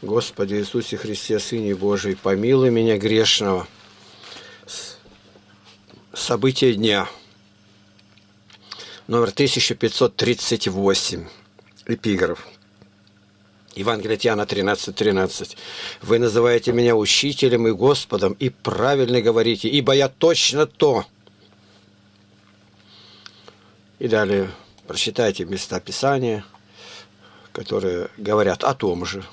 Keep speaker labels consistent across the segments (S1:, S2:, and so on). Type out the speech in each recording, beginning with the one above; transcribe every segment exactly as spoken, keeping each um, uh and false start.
S1: Господи Иисусе Христе, Сыне Божий, помилуй меня грешного. События дня. Номер тысяча пятьсот тридцать восемь. Эпиграф. Евангелие от Иоанна тринадцать тринадцать. Вы называете меня учителем и Господом, и правильно говорите, ибо я точно то. И далее прочитайте места Писания, которые говорят о том же.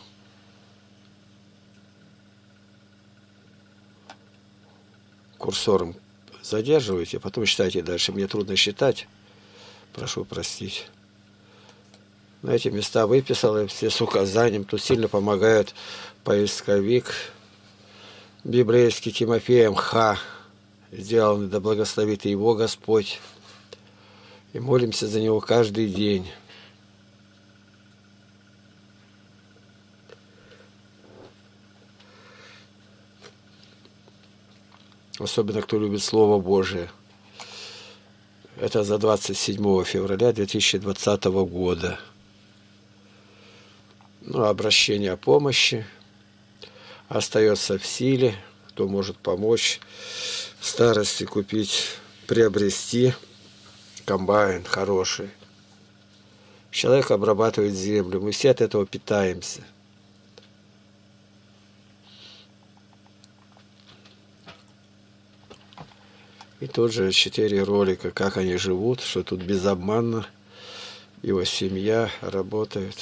S1: Курсором задерживайте, а потом читайте дальше. Мне трудно считать. Прошу простить. На эти места выписал и все с указанием. Тут сильно помогает поисковик библейский Тимофеем Х. Сделанный, да благословит и его Господь. И молимся за него каждый день. Особенно, кто любит Слово Божие. Это за двадцать седьмого февраля две тысячи двадцатого года. Ну, обращение о помощи остается в силе. Кто может помочь в старости купить, приобрести комбайн хороший. Человек обрабатывает землю. Мы все от этого питаемся. И тут же четыре ролика, как они живут, что тут безобманно его семья работает.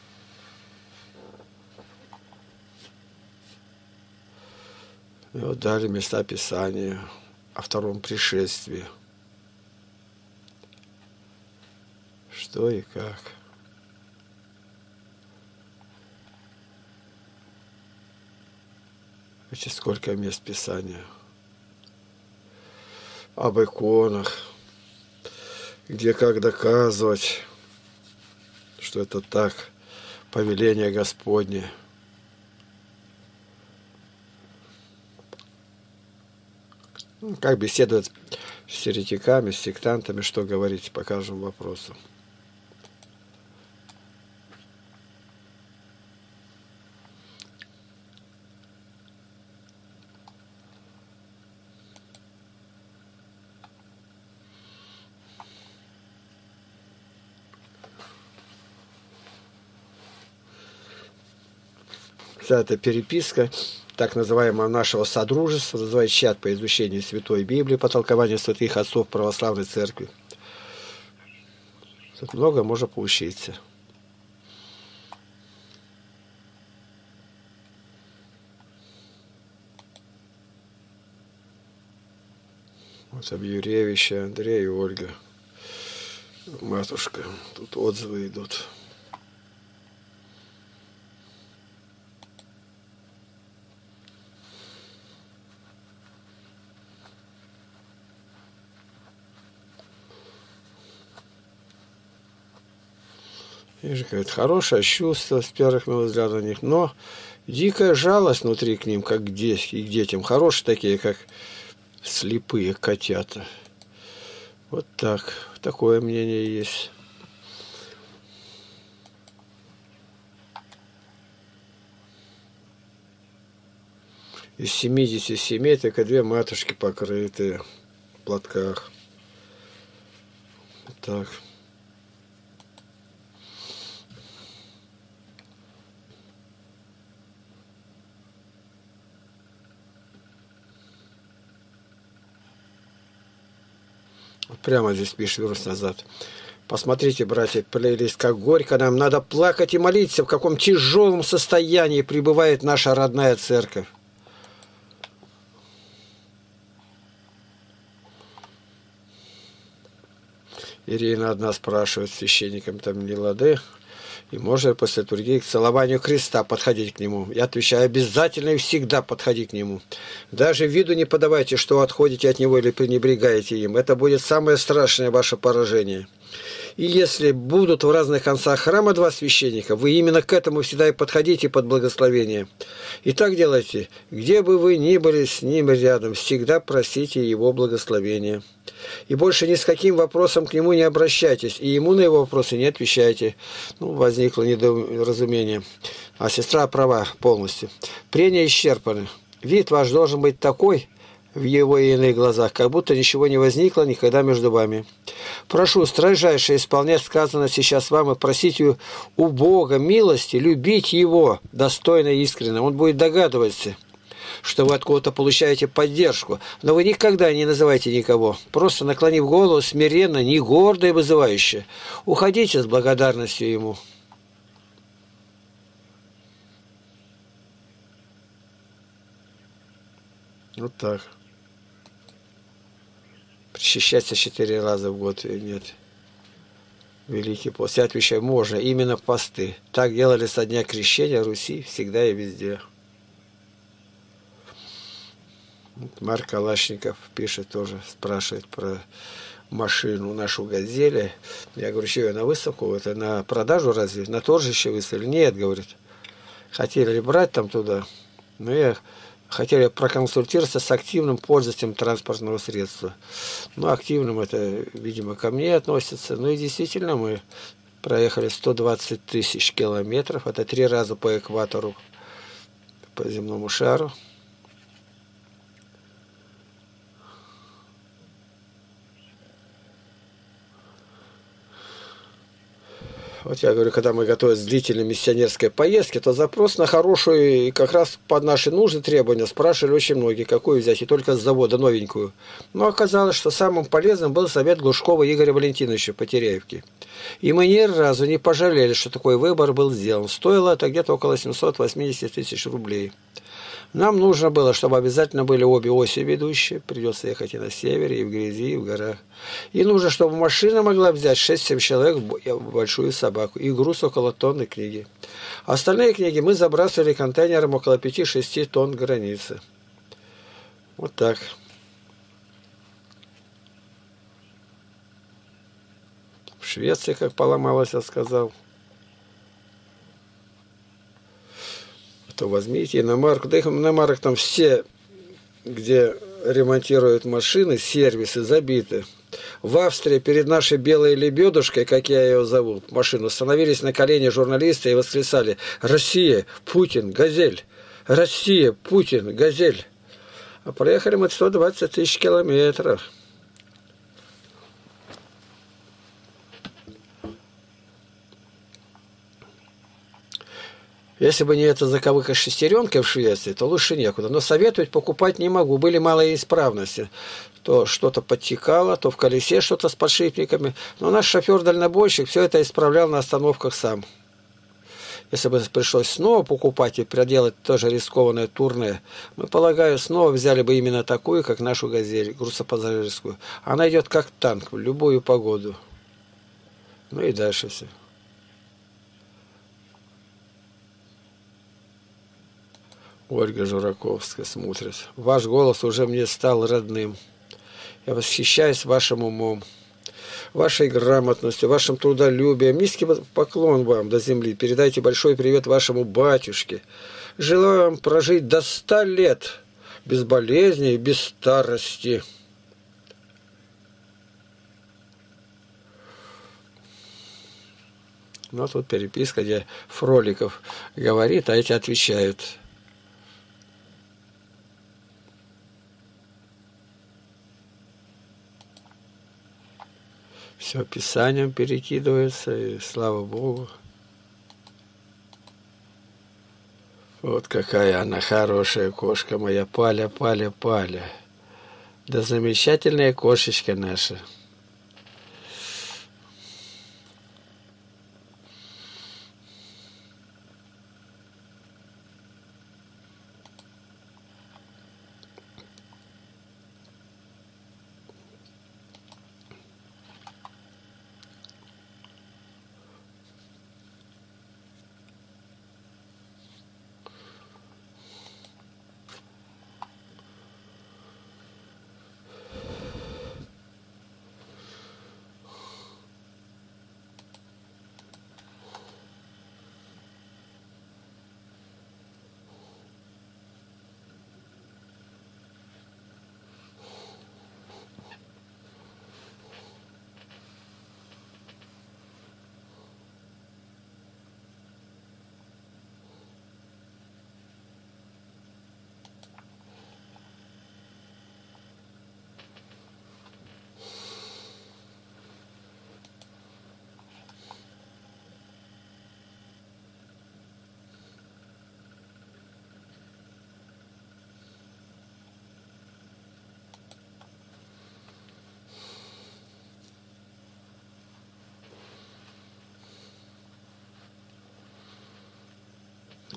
S1: И вот дали места Писания о втором пришествии. Что и как. Видите, сколько мест Писания. Об иконах, где как доказывать, что это так, повеление Господне. Ну, как беседовать с еретиками, с сектантами, что говорить по каждому вопросу. Вся эта переписка, так называемого нашего содружества, называется чат по изучению Святой Библии, по толкованию святых отцов Православной Церкви. Тут много можно поучиться. Вот об Юревиче, Андрей и Ольга. Матушка. Тут отзывы идут. И же, говорит, хорошее чувство с первых минут взгляда на них, но дикая жалость внутри к ним, как к детям. Хорошие такие, как слепые котята. Вот так. Такое мнение есть. Из семидесяти семей только две матушки покрытые в платках. Вот так. Прямо здесь пишет, вернусь назад. Посмотрите, братья, плейлист, как горько нам. Надо плакать и молиться, в каком тяжелом состоянии пребывает наша родная церковь. Ирина одна спрашивает священникам там не лады. И можно после литургии к целованию креста подходить к нему. Я отвечаю, обязательно и всегда подходи к нему. Даже виду не подавайте, что отходите от него или пренебрегаете им. Это будет самое страшное ваше поражение. И если будут в разных концах храма два священника, вы именно к этому всегда и подходите под благословение. И так делайте. Где бы вы ни были с ним рядом, всегда просите его благословения. И больше ни с каким вопросом к нему не обращайтесь, и ему на его вопросы не отвечайте. Ну, возникло недоразумение. А сестра права полностью. Прения исчерпаны. Вид ваш должен быть такой в его и иных глазах, как будто ничего не возникло никогда между вами. Прошу строжайше исполнять сказанное сейчас вам и просить у Бога милости, любить Его достойно и искренне. Он будет догадываться, что вы откуда-то получаете поддержку, но вы никогда не называйте никого, просто наклонив голову смиренно, не гордо и вызывающе. Уходите с благодарностью Ему. Вот так. Причащаться четыре раза в год нет. Великий пост. Я отвечаю, можно, именно в посты. Так делали со дня крещения Руси, всегда и везде. Марк Калашников пишет тоже, спрашивает про машину, нашу «Газели». Я говорю, что ее на выставку, это на продажу разве? На торжище выставили? Нет, говорит. Хотели брать там туда, но я... Хотели проконсультироваться с активным пользователем транспортного средства. Ну, активным это, видимо, ко мне относится. Ну и действительно мы проехали сто двадцать тысяч километров. Это три раза по экватору, по земному шару. Вот я говорю, когда мы готовились к длительной миссионерской поездке, то запрос на хорошую, и как раз под наши нужды, требования, спрашивали очень многие, какую взять, и только с завода новенькую. Но оказалось, что самым полезным был совет Глушкова Игоря Валентиновича по Теряевке. И мы ни разу не пожалели, что такой выбор был сделан. Стоило это где-то около семисот восьмидесяти тысяч рублей. Нам нужно было, чтобы обязательно были обе оси ведущие. Придется ехать и на севере, и в грязи, и в горах. И нужно, чтобы машина могла взять шесть-семь человек в большую собаку. И груз около тонны книги. Остальные книги мы забрасывали контейнером около пяти-шести тонн границы. Вот так. В Швеции как поломалось, я сказал. То возьмите иномарку. Да их иномарок там все, где ремонтируют машины, сервисы забиты. В Австрии перед нашей белой лебедушкой, как я ее зову, машину, становились на колени журналисты и восклицали: «Россия, Путин, Газель! Россия, Путин, Газель!» А проехали мы сто двадцать тысяч километров. Если бы не эта заковыка шестеренка в Швеции, то лучше некуда. Но советовать покупать не могу. Были малые исправности. То что-то подтекало, то в колесе что-то с подшипниками. Но наш шофер-дальнобойщик все это исправлял на остановках сам. Если бы пришлось снова покупать и проделать тоже рискованное турне, мы, полагаю, снова взяли бы именно такую, как нашу «Газель», грузопассажирскую. Она идет как танк в любую погоду. Ну и дальше все. Ольга Жураковская смотрит. Ваш голос уже мне стал родным. Я восхищаюсь вашим умом, вашей грамотностью, вашим трудолюбием. Низкий поклон вам до земли. Передайте большой привет вашему батюшке. Желаю вам прожить до ста лет, без болезней, без старости. Ну, а тут переписка, где Фроликов говорит, а эти отвечают. Все Писанием перекидывается, и слава Богу. Вот какая она хорошая кошка моя, Паля, Паля, Паля. Да замечательная кошечка наша.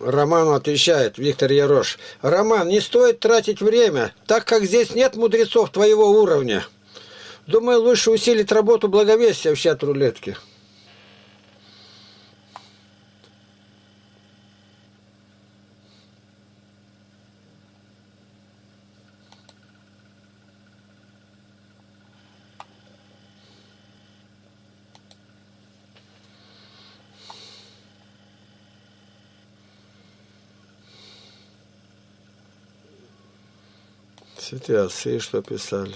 S1: Роману отвечает Виктор Ярош: Роман, не стоит тратить время, так как здесь нет мудрецов твоего уровня. Думаю, лучше усилить работу благовестия в чат-рулетке. Святые отцы что писали?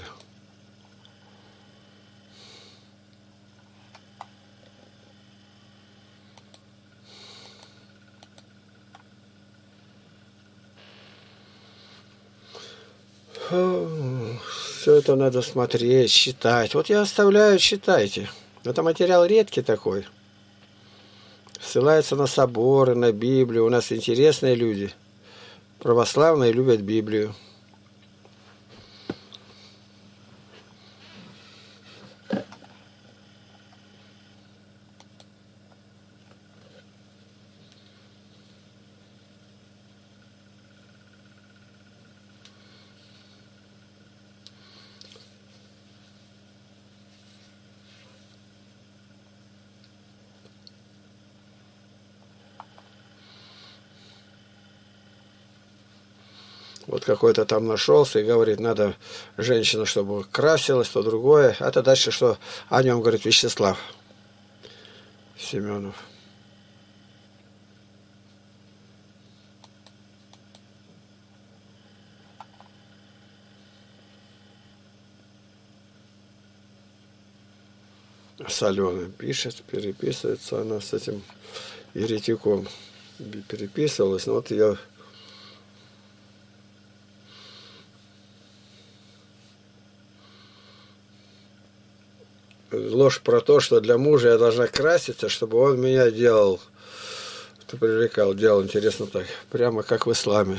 S1: Все это надо смотреть, читать. Вот я оставляю, читайте. Это материал редкий такой. Ссылается на соборы, на Библию. У нас интересные люди. Православные любят Библию. Вот какой-то там нашелся и говорит, надо женщина, чтобы красилась, то другое. Это дальше что? О нем говорит Вячеслав Семенов. С Аленой пишет, переписывается она с этим еретиком. Переписывалась, но вот я... Ложь про то, что для мужа я должна краситься, чтобы он меня делал, ты привлекал, делал интересно так, прямо как в исламе.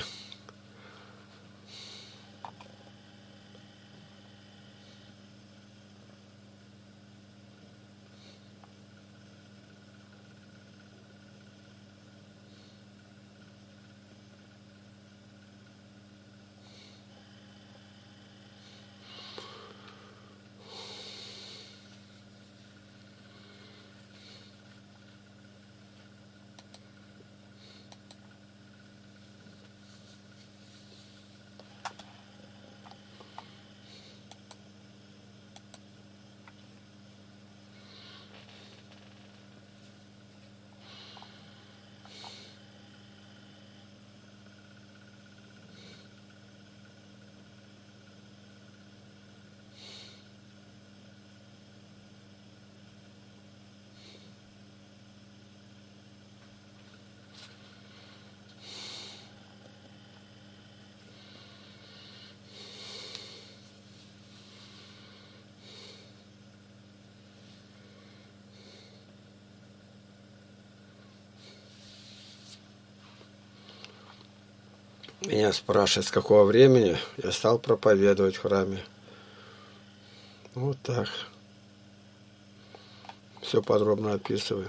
S1: Меня спрашивают, с какого времени я стал проповедовать в храме. Вот так. Все подробно описываю.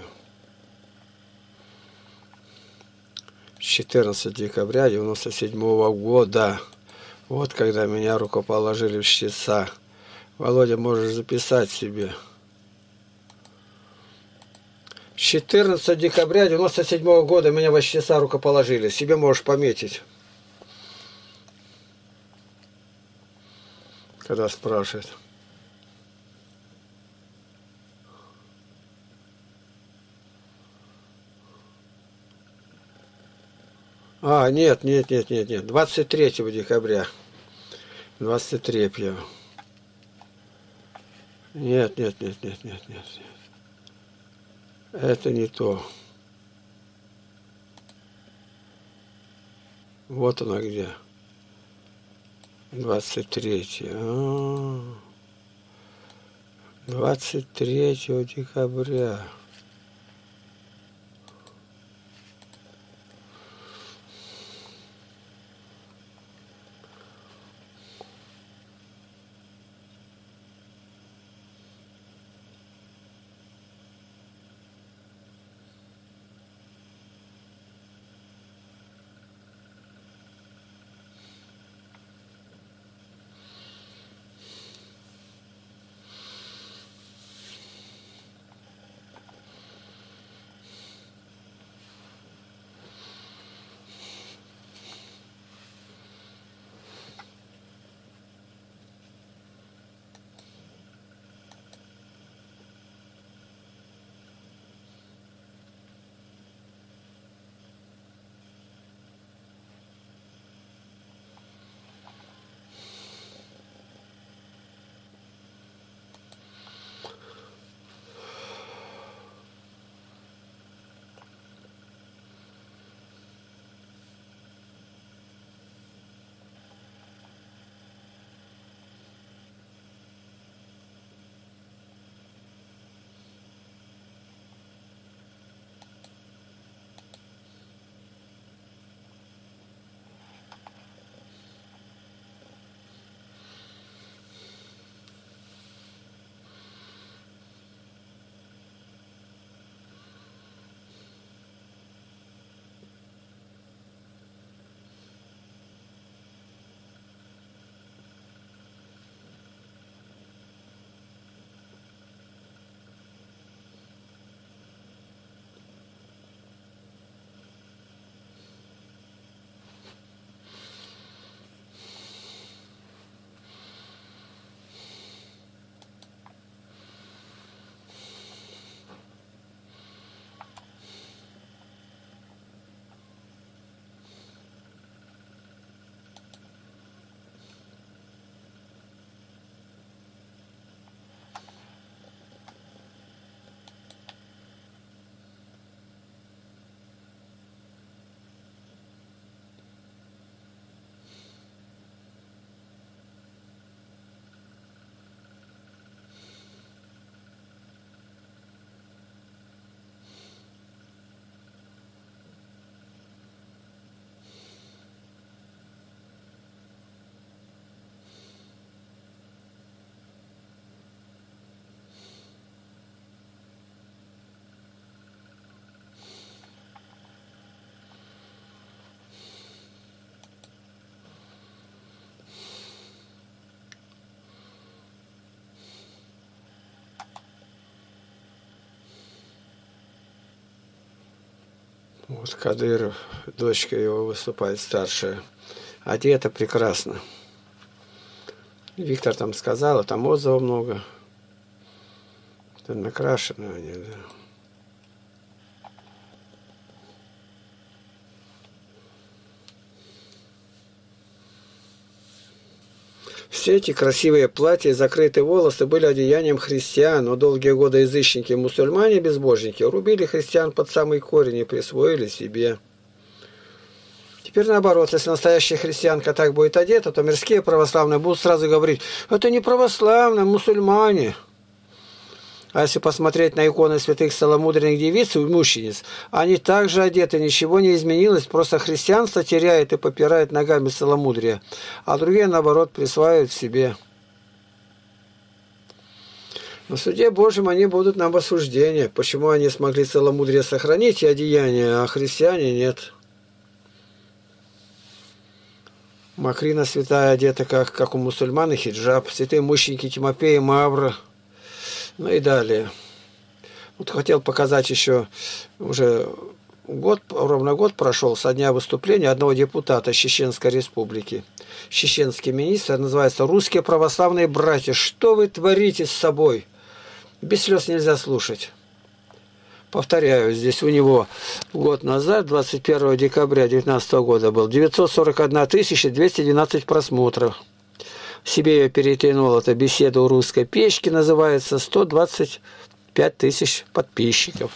S1: четырнадцатого декабря девяносто седьмого года. Вот когда меня рукоположили в чтеца. Володя, можешь записать себе. четырнадцатого декабря девяносто седьмого года меня во чтеца рукоположили. Себе можешь пометить. Когда спрашивают. А, нет, нет, нет, нет, нет. двадцать третьего декабря. двадцать третьего. Нет, нет, нет, нет, нет, нет, нет. Это не то. Вот она где. двадцать третье. двадцать третьего декабря. Вот Кадыров, дочка его выступает старшая. Одета прекрасно. Виктор там сказал, там отзывов много. Там накрашены они, да. Все эти красивые платья и закрытые волосы были одеянием христиан, но долгие годы язычники и мусульмане-безбожники рубили христиан под самый корень и присвоили себе. Теперь наоборот, если настоящая христианка так будет одета, то мирские православные будут сразу говорить, это не православные, мусульмане. А если посмотреть на иконы святых целомудренных девиц и мучениц, они также одеты, ничего не изменилось, просто христианство теряет и попирает ногами целомудрия, а другие, наоборот, присваивают себе. На суде Божьем они будут нам осуждения, почему они смогли целомудрие сохранить и одеяние, а христиане нет. Макрина святая одета, как, как у мусульман, и хиджаб, святые мученики Тимофей и Мавра. Ну и далее. Вот хотел показать еще, уже год, ровно год прошел со дня выступления одного депутата Чеченской Республики. Чеченский министр, называется «Русские православные братья, что вы творите с собой?» Без слез нельзя слушать. Повторяю, здесь у него год назад, двадцать первого декабря две тысячи девятнадцатого года, был девятьсот сорок одна тысяча двести двенадцать просмотров. Себе я перетянул, это беседа у русской печки, называется, сто двадцать пять тысяч подписчиков.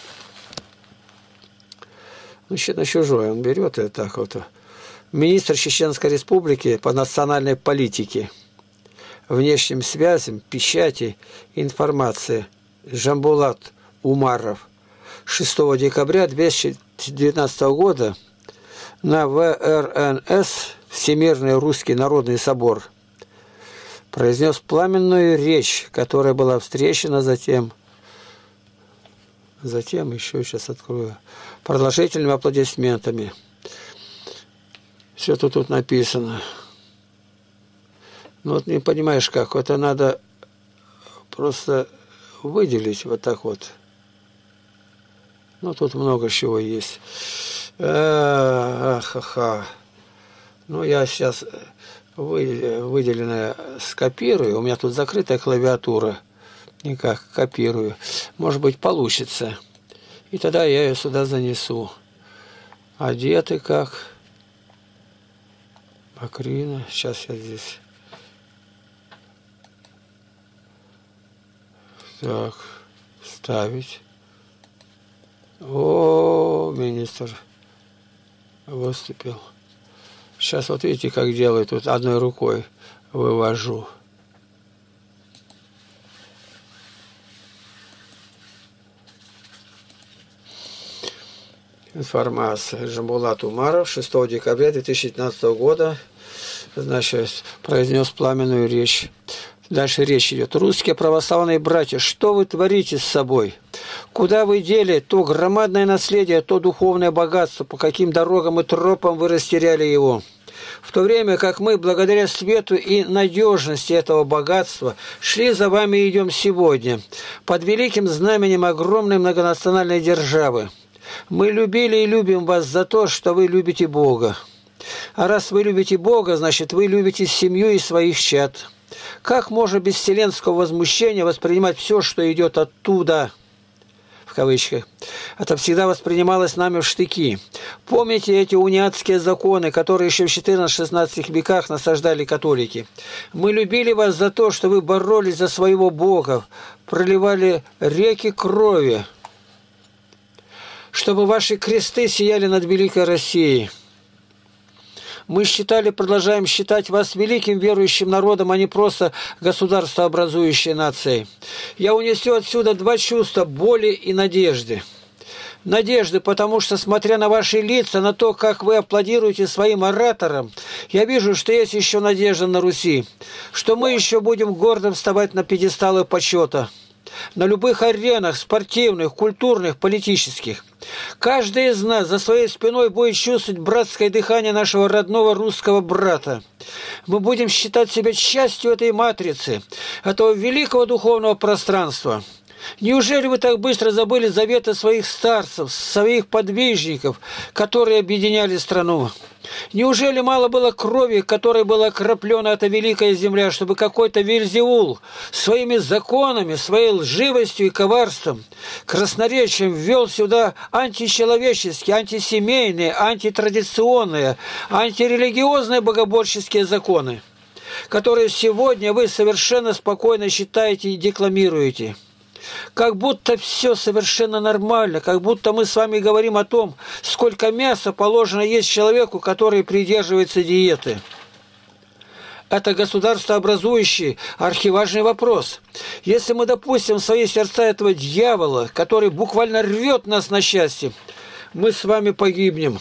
S1: Ну, еще на чужое он берет и так вот. Министр Чеченской Республики по национальной политике, внешним связям, печати, информации Жамбулат Умаров шестого декабря две тысячи девятнадцатого года на вэ эр эн эс, Всемирный Русский Народный Собор, произнес пламенную речь, которая была встречена затем, затем еще сейчас открою, продолжительными аплодисментами. Все тут, тут написано. Ну вот не понимаешь как, это надо просто выделить вот так вот. Ну тут много чего есть. Ах-ха-ха. Ну я сейчас выделенное скопирую. У меня тут закрытая клавиатура. Никак, копирую. Может быть, получится. И тогда я ее сюда занесу. Одеты как. Макрина. Сейчас я здесь. Так. Ставить. О, министр выступил. Сейчас вот видите, как делаю, тут одной рукой вывожу. Информация. Жамбулат Умаров шестого декабря две тысячи девятнадцатого года, значит, произнес пламенную речь. Дальше речь идет. Русские православные братья, что вы творите с собой? Куда вы дели то громадное наследие, то духовное богатство, по каким дорогам и тропам вы растеряли его? В то время как мы, благодаря свету и надежности этого богатства, шли за вами и идем сегодня, под великим знаменем огромной многонациональной державы. Мы любили и любим вас за то, что вы любите Бога. А раз вы любите Бога, значит, вы любите семью и своих чад. Как можно без вселенского возмущения воспринимать все, что идет оттуда, в кавычках? Это всегда воспринималось нами в штыки. Помните эти униатские законы, которые еще в четырнадцатом-шестнадцатом веках насаждали католики? Мы любили вас за то, что вы боролись за своего Бога, проливали реки крови, чтобы ваши кресты сияли над великой Россией. Мы считали, продолжаем считать вас великим верующим народом, а не просто государствообразующей нацией. Я унесу отсюда два чувства – боли и надежды. Надежды, потому что, смотря на ваши лица, на то, как вы аплодируете своим ораторам, я вижу, что есть еще надежда на Руси, что мы еще будем гордо вставать на пьедесталы почета. На любых аренах, спортивных, культурных, политических. Каждый из нас за своей спиной будет чувствовать братское дыхание нашего родного русского брата. Мы будем считать себя частью этой матрицы, этого великого духовного пространства. Неужели вы так быстро забыли заветы своих старцев, своих подвижников, которые объединяли страну? Неужели мало было крови, которой была окроплена эта великая земля, чтобы какой-то Вельзевул своими законами, своей лживостью и коварством, красноречием ввел сюда античеловеческие, антисемейные, антитрадиционные, антирелигиозные богоборческие законы, которые сегодня вы совершенно спокойно считаете и декламируете? Как будто все совершенно нормально, как будто мы с вами говорим о том, сколько мяса положено есть человеку, который придерживается диеты. Это государствообразующий, архиважный вопрос. Если мы допустим в свои сердца этого дьявола, который буквально рвет нас на счастье, мы с вами погибнем.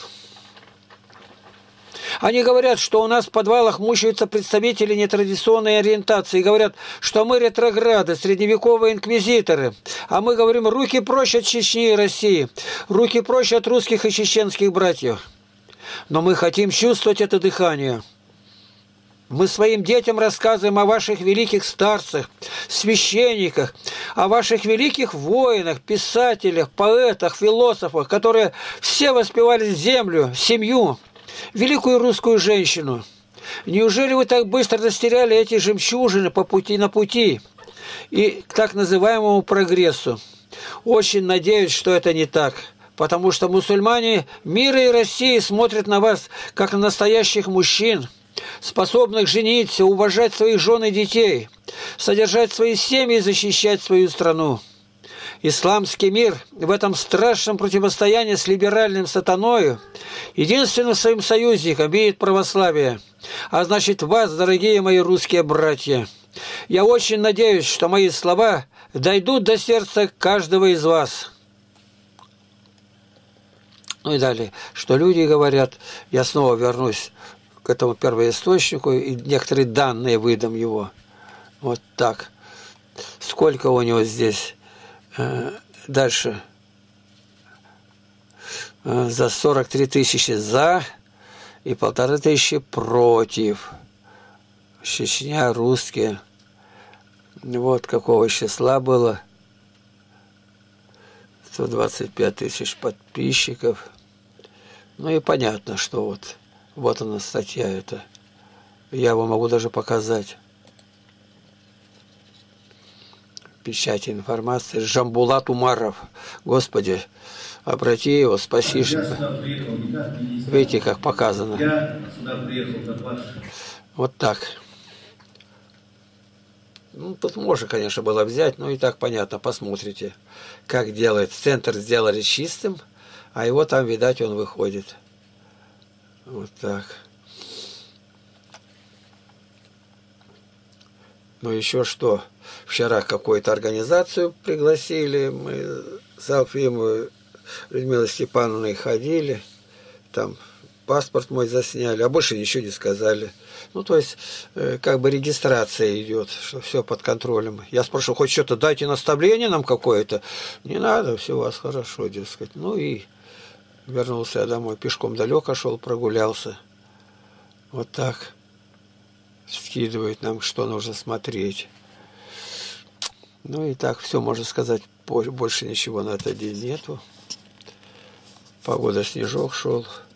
S1: Они говорят, что у нас в подвалах мучаются представители нетрадиционной ориентации. И говорят, что мы ретрограды, средневековые инквизиторы. А мы говорим, руки прочь от Чечни и России. Руки прочь от русских и чеченских братьев. Но мы хотим чувствовать это дыхание. Мы своим детям рассказываем о ваших великих старцах, священниках, о ваших великих воинах, писателях, поэтах, философах, которые все воспевали землю, семью, великую русскую женщину. Неужели вы так быстро растеряли эти жемчужины по пути на пути и к так называемому прогрессу? Очень надеюсь, что это не так, потому что мусульмане мира и России смотрят на вас, как на настоящих мужчин, способных жениться, уважать своих жен и детей, содержать свои семьи и защищать свою страну. Исламский мир в этом страшном противостоянии с либеральным сатаною единственным своим союзником видит православие. А значит, вас, дорогие мои русские братья, я очень надеюсь, что мои слова дойдут до сердца каждого из вас. Ну и далее, что люди говорят, я снова вернусь к этому первоисточнику и некоторые данные выдам его. Вот так. Сколько у него здесь? Дальше. За сорок три тысячи за и полторы тысячи против. Чечня, русские. Вот какого числа было. сто двадцать пять тысяч подписчиков. Ну и понятно, что вот. Вот она статья эта. Я вам могу даже показать. Печать информации. Жамбулат Умаров. Господи, обрати его, спаси. Видите, как показано.
S2: Я сюда приехал, как ваш.
S1: Вот так. Ну, тут можно, конечно, было взять, но и так понятно. Посмотрите, как делает. Центр сделали чистым, а его там, видать, он выходит. Вот так. Ну, еще что? Вчера какую-то организацию пригласили. Мы с Алфимовой Людмилой Степановной ходили. Там паспорт мой засняли, а больше ничего не сказали. Ну, то есть, э, как бы регистрация идет, что все под контролем. Я спрошу, хоть что-то дайте наставление нам какое-то. Не надо, все у вас хорошо, дескать. Ну и вернулся я домой. Пешком далеко шел, прогулялся. Вот так. Скидывает нам, что нужно смотреть. Ну и так, все, можно сказать, больше ничего на этот день нету. Погода, снежок шел.